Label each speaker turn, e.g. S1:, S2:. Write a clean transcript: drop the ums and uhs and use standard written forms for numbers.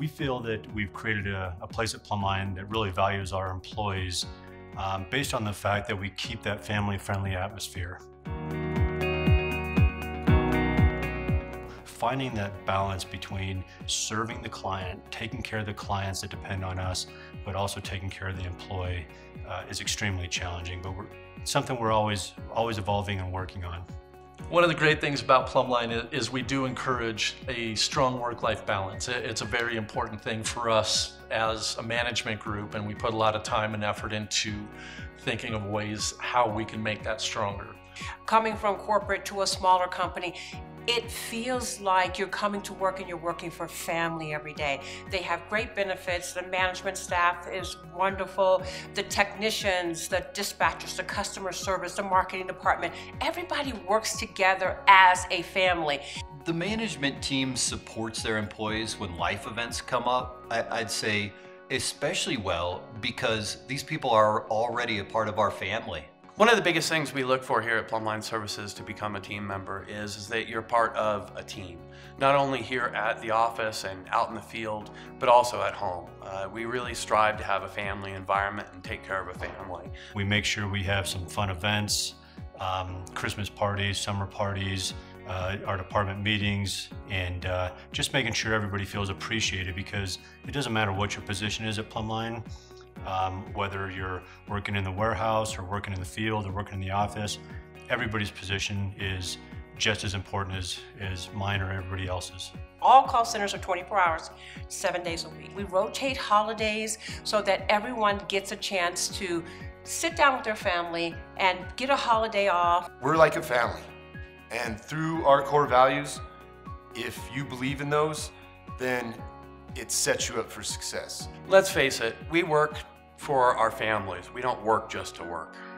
S1: We feel that we've created a place at Plumline that really values our employees based on the fact that we keep that family-friendly atmosphere. Finding that balance between serving the client, taking care of the clients that depend on us, but also taking care of the employee is extremely challenging, but it's something we're always evolving and working on.
S2: One of the great things about Plumline is we do encourage a strong work-life balance. It's a very important thing for us as a management group, and we put a lot of time and effort into thinking of ways how we can make that stronger.
S3: Coming from corporate to a smaller company, it feels like you're coming to work and you're working for family every day. They have great benefits. The management staff is wonderful. The technicians, the dispatchers, the customer service, the marketing department, everybody works together as a family.
S4: The management team supports their employees when life events come up. I'd say especially well because these people are already a part of our family.
S5: One of the biggest things we look for here at Plumline Services to become a team member is that you're part of a team. Not only here at the office and out in the field, but also at home. We really strive to have a family environment and take care of a family.
S1: We make sure we have some fun events, Christmas parties, summer parties, our department meetings, and just making sure everybody feels appreciated, because it doesn't matter what your position is at Plumline. Whether you're working in the warehouse or working in the field or working in the office, everybody's position is just as important as mine or everybody else's.
S3: All call centers are 24 hours, 7 days a week. We rotate holidays so that everyone gets a chance to sit down with their family and get a holiday off.
S6: We're like a family, and through our core values, if you believe in those, then it sets you up for success.
S5: Let's face it, we work for our families. We don't work just to work.